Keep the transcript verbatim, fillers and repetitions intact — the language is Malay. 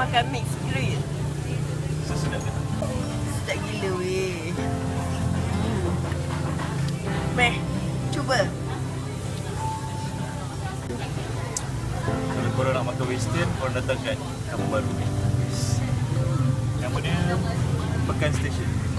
makan mixed grill. So, sedap ke? Sedap gila weh. Hmm. Meh, cuba. Kalau korang nak makan western, korang datang kat Kampung Baru. Nama dia Pekan Station.